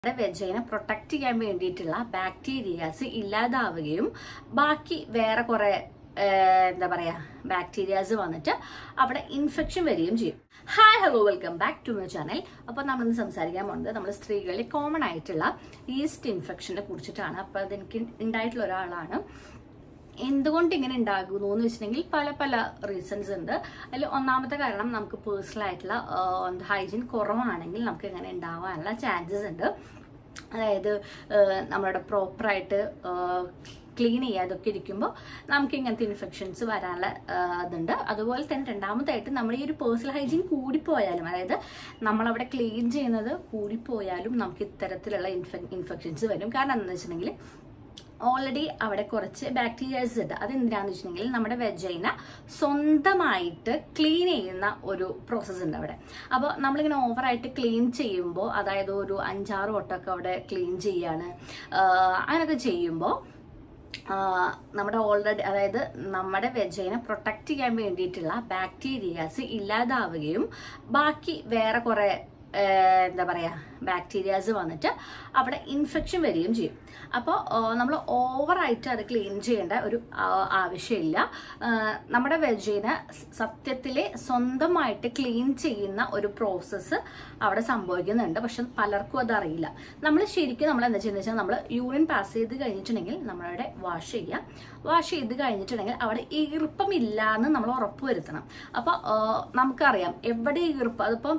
Vagina protect ചെയ്യാൻ വേണ്ടിയിട്ടുള്ള bacterias ഇല്ലാതാവുകയും ബാക്കി വേറെ കുറെ എന്താ പറയാ ബാക്ടീരിയാസ് വന്നിട്ട് അവിടെ ഇൻഫെക്ഷൻ വരികയും ചെയ്യും. Hi hello welcome back to my channel. അപ്പോൾ നമ്മളിന്ന് സംസാരിക്കാൻ പോകുന്നത് നമ്മൾ സ്ത്രീകളിൽ കോമൺ ആയിട്ടുള്ള ഈസ്റ്റ് ഇൻഫെക്ഷനെ കുറിച്ചിട്ടാണ്. അപ്പോൾ അതെനിക്ക് ഉണ്ടായിട്ടുള്ള ഒരാളാണ്. എന്തുകൊണ്ട് ഇങ്ങനെ ഉണ്ടാകുന്നു എന്ന് വെച്ചിട്ടുണ്ടെങ്കിൽ പല പല റീസൺസ് ഉണ്ട്. അതിൽ ഒന്നാമത്തെ കാരണം നമുക്ക് പേഴ്സണൽ ആയിട്ടുള്ള ഹൈജീൻ കുറവാണെങ്കിൽ നമുക്ക് ഇങ്ങനെ ഉണ്ടാവാനുള്ള ചാൻസസ് ഉണ്ട്. അതായത് നമ്മളുടെ പ്രോപ്പറായിട്ട് ക്ലീൻ ചെയ്യാതൊക്കെ ഇരിക്കുമ്പോൾ നമുക്ക് ഇങ്ങനത്തെ ഇൻഫെക്ഷൻസ് വരാനുള്ള ഇതുണ്ട്. അതുപോലെ തന്നെ രണ്ടാമതായിട്ട് നമ്മുടെ ഈ ഒരു പേഴ്സണൽ ഹൈജീൻ കൂടിപ്പോയാലും, അതായത് നമ്മളവിടെ ക്ലീൻ ചെയ്യുന്നത് കൂടിപ്പോയാലും നമുക്ക് ഇത്തരത്തിലുള്ള ഇൻഫെക്ഷൻസ് വരും. കാരണം എന്താണെന്ന് വെച്ചിട്ടുണ്ടെങ്കിൽ ഓൾറെഡി അവിടെ കുറച്ച് ബാക്ടീരിയാസ് ഉണ്ട്. അതെന്തിനാന്ന് വെച്ചിട്ടുണ്ടെങ്കിൽ നമ്മുടെ വെജൈന സ്വന്തമായിട്ട് ക്ലീൻ ചെയ്യുന്ന ഒരു പ്രോസസ്സ് ഉണ്ട് അവിടെ. അപ്പോൾ നമ്മളിങ്ങനെ ഓവറായിട്ട് ക്ലീൻ ചെയ്യുമ്പോൾ, അതായത് ഒരു 5-6 വട്ടമൊക്കെ അവിടെ ക്ലീൻ ചെയ്യാണ്, അങ്ങനെയൊക്കെ ചെയ്യുമ്പോൾ നമ്മുടെ ഓൾറെഡി, അതായത് നമ്മുടെ വെജൈന പ്രൊട്ടക്ട് ചെയ്യാൻ വേണ്ടിയിട്ടുള്ള ബാക്ടീരിയാസ് ഇല്ലാതാവുകയും ബാക്കി വേറെ കുറെ എന്താ പറയാ ബാക്ടീരിയാസ് വന്നിട്ട് അവിടെ ഇൻഫെക്ഷൻ വരികയും ചെയ്യും. അപ്പോൾ നമ്മൾ ഓവറായിട്ട് അത് ക്ലീൻ ചെയ്യേണ്ട ഒരു ആവശ്യമില്ല. നമ്മുടെ വെജൈന സത്യത്തിലെ സ്വന്തമായിട്ട് ക്ലീൻ ചെയ്യുന്ന ഒരു പ്രോസസ്സ് അവിടെ സംഭവിക്കുന്നുണ്ട്. പക്ഷെ പലർക്കും അതറിയില്ല. നമ്മൾ ശരിക്കും നമ്മൾ എന്താ ചെയ്യുന്നത് വെച്ചാൽ, നമ്മൾ യൂറിൻ പാസ് ചെയ്ത് കഴിഞ്ഞിട്ടുണ്ടെങ്കിൽ നമ്മളവിടെ വാഷ് ചെയ്യാം. വാഷ് ചെയ്ത് കഴിഞ്ഞിട്ടുണ്ടെങ്കിൽ അവിടെ ഈർപ്പമില്ല എന്ന് നമ്മൾ ഉറപ്പ് വരുത്തണം. അപ്പോൾ നമുക്കറിയാം എവിടെ ഈർപ്പം, അതിപ്പം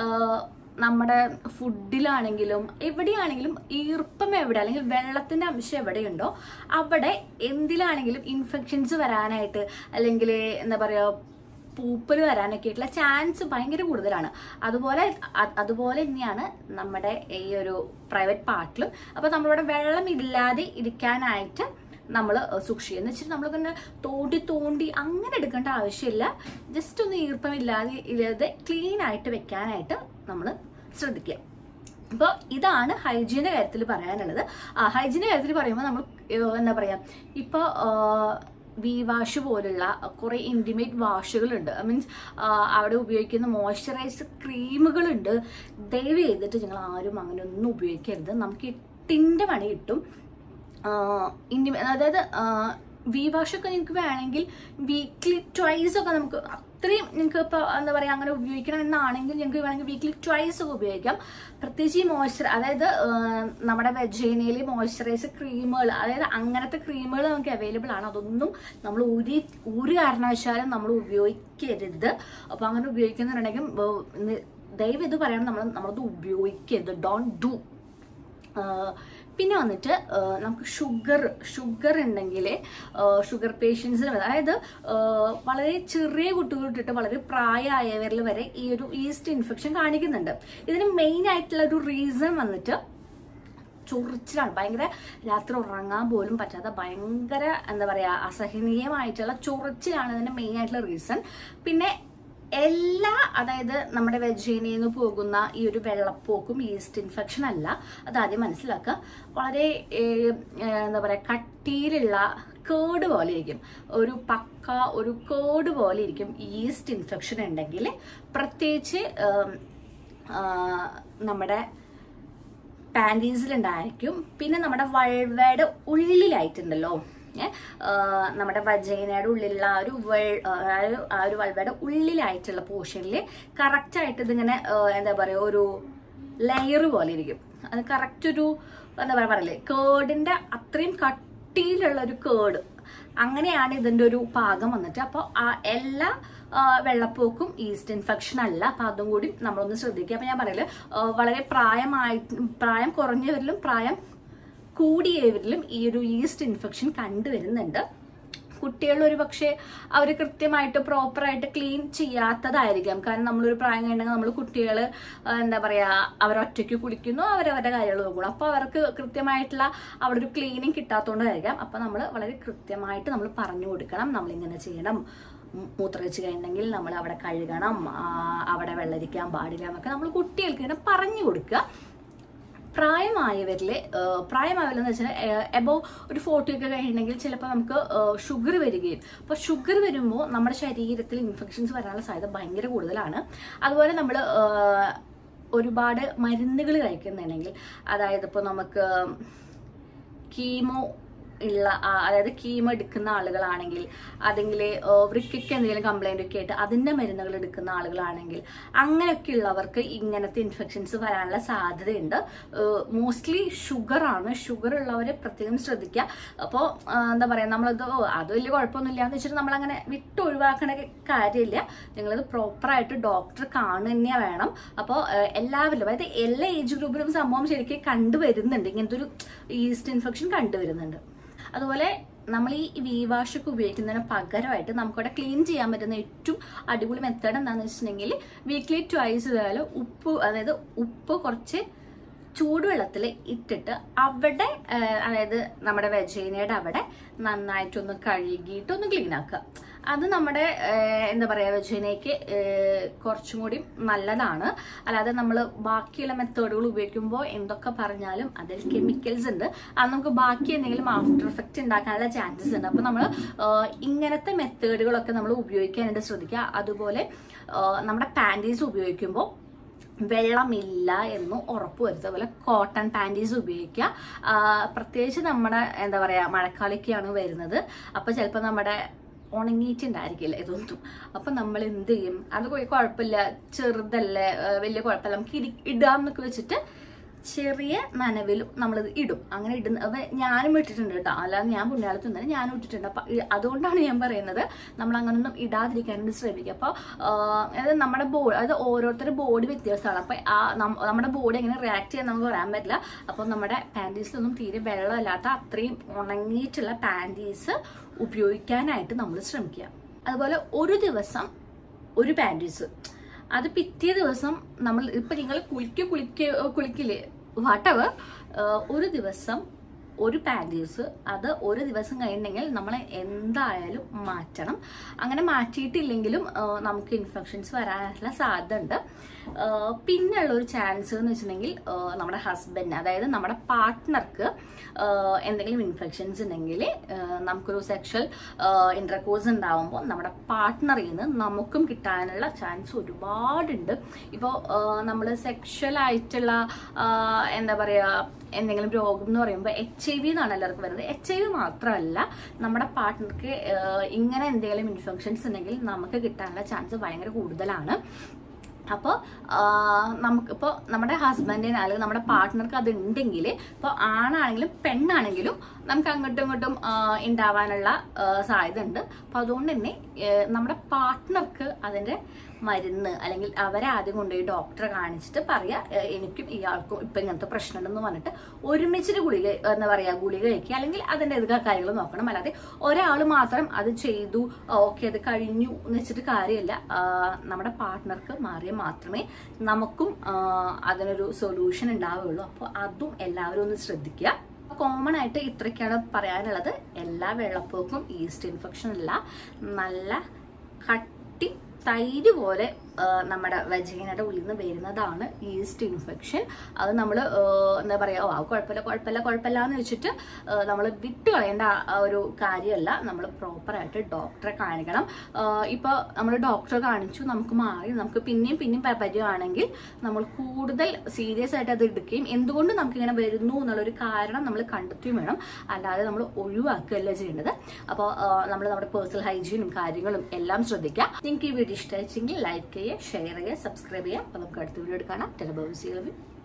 നമ്മുടെ ഫുഡിലാണെങ്കിലും എവിടെയാണെങ്കിലും ഈർപ്പം എവിടെ, അല്ലെങ്കിൽ വെള്ളത്തിന്റെ അംശം എവിടെയുണ്ടോ അവിടെ എന്തിലാണെങ്കിലും ഇൻഫെക്ഷൻസ് വരാനായിട്ട്, അല്ലെങ്കിൽ എന്താ പറയുക പൂപ്പൽ വരാനൊക്കെ ആയിട്ടുള്ള ചാൻസ് ഭയങ്കര കൂടുതലാണ്. അതുപോലെ തന്നെയാണ് നമ്മുടെ ഈ ഒരു പ്രൈവറ്റ് പാർട്ടിലും. അപ്പോൾ നമ്മളിവിടെ വെള്ളം ഇല്ലാതെ ഇരിക്കാനായിട്ട് നമ്മൾ സൂക്ഷിക്കുക. എന്ന് വെച്ചിട്ട് നമ്മളിങ്ങനെ തോണ്ടി അങ്ങനെ എടുക്കേണ്ട ആവശ്യമില്ല. ജസ്റ്റ് ഒന്ന് ഈർപ്പമില്ലാതെ ക്ലീൻ ആയിട്ട് വെക്കാനായിട്ട് നമ്മൾ ശ്രദ്ധിക്കുക. അപ്പോൾ ഇതാണ് ഹൈജീൻ്റെ കാര്യത്തിൽ പറയാനുള്ളത്. ഹൈജീൻ്റെ കാര്യത്തിൽ പറയുമ്പോൾ നമ്മൾ എന്താ പറയുക, ഇപ്പോൾ വി വാഷ് പോലുള്ള കുറേ ഇൻറ്റിമേറ്റ് വാഷുകളുണ്ട്. മീൻസ് അവിടെ ഉപയോഗിക്കുന്ന മോയ്സ്ചറൈസർ ക്രീമുകളുണ്ട്. ദയവ് ചെയ്തിട്ട് നിങ്ങൾ ആരും അങ്ങനെ ഒന്നും ഉപയോഗിക്കരുത്. നമുക്ക് 8ന്റെ പണി കിട്ടും. അതായത് വി വാഷൊക്കെ നിങ്ങൾക്ക് വേണമെങ്കിൽ വീക്ക്ലി ട്വൈസ് ഒക്കെ നമുക്ക് അത്രയും നിങ്ങൾക്ക് ഇപ്പോൾ എന്താ പറയുക അങ്ങനെ ഉപയോഗിക്കണം എന്നാണെങ്കിൽ ഞങ്ങൾക്ക് വേണമെങ്കിൽ വീക്ക്ലി ട്വൈസ് ഒക്കെ ഉപയോഗിക്കാം. പ്രത്യേകിച്ച് ഈ അതായത് നമ്മുടെ വെജൈനയിൽ മോയ്സ്ചറൈസർ ക്രീമുകൾ, അതായത് അങ്ങനത്തെ ക്രീമുകൾ നമുക്ക് അവൈലബിൾ ആണ്. അതൊന്നും നമ്മൾ ഒരു കാരണവശാലും നമ്മൾ ഉപയോഗിക്കരുത്. അപ്പോൾ അങ്ങനെ ഉപയോഗിക്കുന്നുണ്ടെങ്കിൽ ദയവ് ഇത് പറയണം, നമ്മളത് ഉപയോഗിക്കരുത്. Don't do. പിന്നെ വന്നിട്ട് നമുക്ക് ഷുഗർ ഉണ്ടെങ്കിൽ ഷുഗർ പേഷ്യൻസിന്, അതായത് വളരെ ചെറിയ കുട്ടികൾ തൊട്ടിട്ട് വളരെ പ്രായമായവരിൽ വരെ ഈ ഒരു ഈസ്റ്റ് ഇൻഫെക്ഷൻ കാണിക്കുന്നുണ്ട്. ഇതിന് മെയിൻ ആയിട്ടുള്ള ഒരു റീസൺ വന്നിട്ട് ചൊറിച്ചിലാണ്. ഭയങ്കര രാത്രി ഉറങ്ങാൻ പോലും പറ്റാത്ത ഭയങ്കര എന്താ പറയുക അസഹനീയമായിട്ടുള്ള ചൊറിച്ചിലാണ് ഇതിന്റെ മെയിൻ ആയിട്ടുള്ള റീസൺ. പിന്നെ അതായത് നമ്മുടെ വെജൈനയിൽ നിന്ന് പോകുന്ന ഈ ഒരു വെള്ളപ്പോക്കും ഈസ്റ്റ് ഇൻഫെക്ഷൻ അല്ല. അതാദ്യം മനസ്സിലാക്കുക. വളരെ എന്താ പറയുക കട്ടിയിലുള്ള കേട് പോലെ ഇരിക്കും, ഒരു കേട് പോലെ ഇരിക്കും ഈസ്റ്റ് ഇൻഫെക്ഷൻ ഉണ്ടെങ്കിൽ. പ്രത്യേകിച്ച് നമ്മുടെ പാൻറ്റീസിലുണ്ടായിരിക്കും. പിന്നെ നമ്മുടെ വൾവയുടെ ഉള്ളിലായിട്ടുണ്ടല്ലോ, നമ്മുടെ വജൈനയുടെ ഉള്ളിലുള്ള ആ ഒരു വൾവയുടെ ഉള്ളിലായിട്ടുള്ള പോർഷനിൽ കറക്റ്റായിട്ട് ഇതിങ്ങനെ എന്താ പറയുക ഒരു ലെയർ പോലെ ഇരിക്കും. അത് കറക്റ്റ് ഒരു എന്താ പറയുക പറയില്ലേ, കേടിന്റെ അത്രയും കട്ടിയിലുള്ള ഒരു കേട്, അങ്ങനെയാണ് ഇതിന്റെ ഒരു പാകം വന്നിട്ട്. അപ്പോൾ എല്ലാ വെള്ളപ്പോക്കും ഈസ്റ്റ് ഇൻഫെക്ഷൻ അല്ല. അപ്പം അതും കൂടി നമ്മളൊന്ന് ശ്രദ്ധിക്കുക. അപ്പം ഞാൻ പറയല് വളരെ പ്രായം കുറഞ്ഞവരിലും പ്രായം കൂടിയവരിലും ഈ ഒരു ഈസ്റ്റ് ഇൻഫെക്ഷൻ കണ്ടുവരുന്നുണ്ട്. കുട്ടികൾ ഒരു പക്ഷേ അവർ കൃത്യമായിട്ട് പ്രോപ്പറായിട്ട് ക്ലീൻ ചെയ്യാത്തതായിരിക്കാം. കാരണം നമ്മളൊരു പ്രായം കഴിഞ്ഞാൽ നമ്മൾ കുട്ടികൾ എന്താ പറയുക അവരൊറ്റയ്ക്ക് കുളിക്കുന്നു, അവരവരുടെ കാര്യങ്ങൾ നോക്കണം. അപ്പോൾ അവർക്ക് കൃത്യമായിട്ടുള്ള അവിടെ ഒരു ക്ലീനിങ് കിട്ടാത്തതുകൊണ്ടായിരിക്കാം. അപ്പോൾ നമ്മൾ വളരെ കൃത്യമായിട്ട് നമ്മൾ പറഞ്ഞു കൊടുക്കണം, നമ്മളിങ്ങനെ ചെയ്യണം, മൂത്രമൊഴിച്ച് കഴിഞ്ഞെങ്കിൽ നമ്മൾ അവിടെ കഴുകണം, അവിടെ വെള്ളരിക്കാൻ പാടില്ല എന്നൊക്കെ നമ്മൾ കുട്ടികൾക്ക് ഇങ്ങനെ പറഞ്ഞു കൊടുക്കുക. പ്രായമായവരെന്ന് വെച്ചാൽ എബോവ് ഒരു 40 ഒക്കെ കഴിയുന്നെങ്കിൽ ചിലപ്പോൾ നമുക്ക് ഷുഗർ വരികയും, അപ്പോൾ ഷുഗർ വരുമ്പോൾ നമ്മുടെ ശരീരത്തിൽ ഇൻഫെക്ഷൻസ് വരാനുള്ള സാധ്യത ഭയങ്കര കൂടുതലാണ്. അതുപോലെ നമ്മൾ ഒരുപാട് മരുന്നുകൾ കഴിക്കുന്നുണ്ടെങ്കിൽ, അതായത് ഇപ്പോൾ നമുക്ക് കീമോ ഉള്ള, അതായത് കീമോ എടുക്കുന്ന ആളുകളാണെങ്കിൽ, അല്ലെങ്കിൽ വൃക്കയ്ക്ക് എന്തെങ്കിലും കംപ്ലൈൻ്റ് ഒക്കെ ആയിട്ട് അതിൻ്റെ മരുന്നുകൾ എടുക്കുന്ന ആളുകളാണെങ്കിൽ, അങ്ങനെയൊക്കെ ഉള്ളവർക്ക് ഇങ്ങനത്തെ ഇൻഫെക്ഷൻസ് വരാനുള്ള സാധ്യതയുണ്ട്. മോസ്റ്റ്ലി ഷുഗറാണ്. ഷുഗർ ഉള്ളവരെ പ്രത്യേകം ശ്രദ്ധിക്കുക. അപ്പോൾ എന്താ പറയുക, നമ്മളത് അത് വലിയ കുഴപ്പമൊന്നുമില്ല എന്ന് വെച്ചിട്ട് നമ്മളങ്ങനെ വിട്ട് ഒഴിവാക്കണ കാര്യമില്ല. നിങ്ങളത് പ്രോപ്പറായിട്ട് ഡോക്ടറെ കാണുക തന്നെ വേണം. അപ്പോൾ എല്ലാവരിലും, അതായത് എല്ലാ ഏജ് ഗ്രൂപ്പിലും സംഭവം ശരിക്കും കണ്ടുവരുന്നുണ്ട്. ഇങ്ങനത്തെ ഒരു ഈസ്റ്റ് ഇൻഫെക്ഷൻ കണ്ടുവരുന്നുണ്ട്. അതുപോലെ നമ്മൾ ഈ V-wash ഒക്കെ ഉപയോഗിക്കുന്നതിന് പകരമായിട്ട് നമുക്കവിടെ ക്ലീൻ ചെയ്യാൻ പറ്റുന്ന ഏറ്റവും അടിപൊളി മെത്തേഡ് എന്താണെന്ന് വെച്ചിട്ടുണ്ടെങ്കിൽ, വീക്ക്ലി ട്വൈസ് ഇതുപോലെ ഉപ്പ് കുറച്ച് ചൂടുവെള്ളത്തിൽ ഇട്ടിട്ട് അവിടെ, അതായത് നമ്മുടെ വെജൈനയുടെ അവിടെ നന്നായിട്ടൊന്ന് കഴുകിയിട്ടൊന്ന് ക്ലീൻ ആക്കുക. അത് നമ്മുടെ എന്താ പറയുക, വെജൈനയ്ക്ക് കുറച്ചും കൂടി നല്ലതാണ്. അല്ലാതെ നമ്മൾ ബാക്കിയുള്ള മെത്തേഡുകൾ ഉപയോഗിക്കുമ്പോൾ എന്തൊക്കെ പറഞ്ഞാലും അതിൽ കെമിക്കൽസ് ഉണ്ട്. അത് നമുക്ക് ബാക്കി എന്തെങ്കിലും ആഫ്റ്റർ എഫക്റ്റ് ഉണ്ടാക്കാനുള്ള ചാൻസസ് ഉണ്ട്. അപ്പോൾ നമ്മൾ ഇങ്ങനത്തെ മെത്തേഡുകളൊക്കെ നമ്മൾ ഉപയോഗിക്കാനായിട്ട് ശ്രദ്ധിക്കുക. അതുപോലെ നമ്മുടെ പാൻറ്റീസ് ഉപയോഗിക്കുമ്പോൾ വെള്ളമില്ല എന്ന് ഉറപ്പ് വരുത്തുക. അതുപോലെ കോട്ടൺ പാൻറ്റീസ് ഉപയോഗിക്കുക. പ്രത്യേകിച്ച് നമ്മുടെ എന്താ പറയുക, മഴക്കാലൊക്കെയാണ് വരുന്നത്. അപ്പോൾ ചിലപ്പോൾ നമ്മുടെ ഉണങ്ങിയിട്ടുണ്ടായിരിക്കില്ല ഇതൊന്നും. അപ്പം നമ്മൾ എന്ത് ചെയ്യും, അത് കുഴപ്പമില്ല, ചെറുതല്ലേ, വലിയ കുഴപ്പമില്ല, നമുക്ക് ഇടാമെന്നൊക്കെ വെച്ചിട്ട് ചെറിയ നനവിലും നമ്മളിത് ഇടും. അങ്ങനെ ഇടുന്ന ഞാനും ഇട്ടിട്ടുണ്ട് കേട്ടോ, അല്ലാതെ ഞാൻ പുണ്യാളത്തിൽ തന്നെ ഞാനും ഇട്ടിട്ടുണ്ട്. അപ്പം അതുകൊണ്ടാണ് ഞാൻ പറയുന്നത് നമ്മൾ അങ്ങനൊന്നും ഇടാതിരിക്കാനായിട്ട് ശ്രമിക്കുക. അപ്പോൾ അതായത് നമ്മുടെ ബോഡി, അതായത് ഓരോരുത്തരുടെ ബോഡി വ്യത്യാസമാണ്. അപ്പം നമ്മുടെ ബോഡി എങ്ങനെ റിയാക്ട് ചെയ്യാൻ നമുക്ക് പറയാൻ പറ്റില്ല. അപ്പോൾ നമ്മുടെ പാൻറ്റീസിലൊന്നും തീരെ വെള്ളമില്ലാത്ത അത്രയും ഉണങ്ങിയിട്ടുള്ള പാൻറ്റീസ് ഉപയോഗിക്കാനായിട്ട് നമ്മൾ ശ്രമിക്കുക. അതുപോലെ ഒരു ദിവസം ഒരു പാൻറ്റീസ്, അത് പിറ്റേ ദിവസം നമ്മൾ ഇപ്പം നിങ്ങൾ കുളിക്കില്ലേ വാട്ടവർ, ഒരു ദിവസം ഒരു പാൻറ്റീസ്, അത് ഒരു ദിവസം കഴിഞ്ഞെങ്കിൽ നമ്മൾ എന്തായാലും മാറ്റണം. അങ്ങനെ മാറ്റിയിട്ടില്ലെങ്കിലും നമുക്ക് ഇൻഫെക്ഷൻസ് വരാനുള്ള സാധ്യത ഉണ്ട്. പിന്നെയുള്ള ഒരു ചാൻസ് എന്ന് വെച്ചിട്ടുണ്ടെങ്കിൽ, നമ്മുടെ ഹസ്ബൻഡ്, അതായത് നമ്മുടെ പാർട്ട്ണർക്ക് എന്തെങ്കിലും ഇൻഫെക്ഷൻസ് ഉണ്ടെങ്കിൽ, നമുക്കൊരു സെക്ഷൽ ഇന്റർകോഴ്സ് ഉണ്ടാവുമ്പോൾ നമ്മുടെ പാർട്ട്ണറിൽ നിന്ന് നമുക്കും കിട്ടാനുള്ള ചാൻസ് ഒരുപാടുണ്ട്. ഇപ്പോൾ നമ്മൾ സെക്ഷൽ ആയിട്ടുള്ള എന്താ പറയുക, എന്തെങ്കിലും രോഗം എന്ന് പറയുമ്പോൾ HIV എന്നാണ് എല്ലാവർക്കും വരുന്നത്. HIV മാത്രമല്ല, നമ്മുടെ പാർട്ട്ണർക്ക് ഇങ്ങനെ എന്തെങ്കിലും ഇൻഫെക്ഷൻസ് ഉണ്ടെങ്കിൽ നമുക്ക് കിട്ടാനുള്ള ചാൻസ് ഭയങ്കര കൂടുതലാണ്. അപ്പോൾ നമുക്കിപ്പോൾ നമ്മുടെ ഹസ്ബൻഡിന് അല്ലെങ്കിൽ നമ്മുടെ പാർട്ട്ണർക്ക് അത് ഉണ്ടെങ്കിൽ, ഇപ്പോൾ ആണാണെങ്കിലും പെണ്ണാണെങ്കിലും നമുക്ക് അങ്ങോട്ടും ഇങ്ങോട്ടും ഉണ്ടാവാനുള്ള സാധ്യത ഉണ്ട്. അപ്പോൾ അതുകൊണ്ട് തന്നെ നമ്മുടെ പാർട്ട്ണർക്ക് അതിൻ്റെ മരുന്ന്, അല്ലെങ്കിൽ അവരെ ആദ്യം കൊണ്ടുപോയി ഡോക്ടറെ കാണിച്ചിട്ട് പറയാ, എനിക്കും ഇയാൾക്കും ഇപ്പം ഇങ്ങനത്തെ പ്രശ്നമുണ്ടെന്ന് പറഞ്ഞിട്ട് ഒരുമിച്ചിട്ട് ഗുളിക എന്താ പറയുക, ഗുളിക കഴിക്കുക, അല്ലെങ്കിൽ അതിൻ്റെ ഇതൊക്കെ കാര്യങ്ങൾ നോക്കണം. അല്ലാതെ ഒരാൾ മാത്രം അത് ചെയ്തു ഓക്കെ അത് കഴിഞ്ഞു എന്ന് വെച്ചിട്ട് കാര്യമില്ല. നമ്മുടെ പാർട്ട്ണർക്ക് മാറിയാൽ മാത്രമേ നമുക്കും അതിനൊരു സൊല്യൂഷൻ ഉണ്ടാവുകയുള്ളൂ. അപ്പോൾ അതും എല്ലാവരും ഒന്ന് ശ്രദ്ധിക്കുക. കോമൺ ആയിട്ട് ഇത്രയ്ക്കാണ് പറയാനുള്ളത്. എല്ലാ വെള്ളപ്പൊക്കും ഈസ്റ്റ് ഇൻഫെക്ഷൻ അല്ല, നല്ല കട്ടി തൈര് പോലെ നമ്മുടെ വെജൈനയുടെ ഉള്ളിൽ നിന്ന് വരുന്നതാണ് ഈസ്റ്റ് ഇൻഫെക്ഷൻ. അത് നമ്മൾ എന്താ പറയുക, കുഴപ്പമില്ല എന്ന് വെച്ചിട്ട് നമ്മൾ വിട്ട് കളയേണ്ട ഒരു കാര്യമല്ല. നമ്മൾ പ്രോപ്പറായിട്ട് ഡോക്ടറെ കാണിക്കണം. ഇപ്പോൾ നമ്മൾ ഡോക്ടറെ കാണിച്ചു, നമുക്ക് മാറി, നമുക്ക് പിന്നെയും പറ്റുകയാണെങ്കിൽ നമ്മൾ കൂടുതൽ സീരിയസ് ആയിട്ട് അത് എടുക്കുകയും എന്തുകൊണ്ട് നമുക്കിങ്ങനെ വരുന്നു എന്നുള്ളൊരു കാരണം നമ്മൾ കണ്ടെത്തുകയും വേണം. അല്ലാതെ നമ്മൾ ഒഴിവാക്കുകയല്ല ചെയ്യേണ്ടത്. അപ്പോൾ നമ്മൾ നമ്മുടെ പേഴ്സണൽ ഹൈജീനും കാര്യങ്ങളും എല്ലാം ശ്രദ്ധിക്കുക. നിങ്ങൾക്ക് ഈ വീഡിയോ ഇഷ്ടമായിച്ചെങ്കിൽ ലൈക്ക് ചെയ്യുക, ഷെയർ ചെയ്യുക, സബ്സ്ക്രൈബ് ചെയ്യുക. അപ്പോൾ നമുക്ക് അടുത്ത വീഡിയോ കാണാം. ടെലബോസിൽ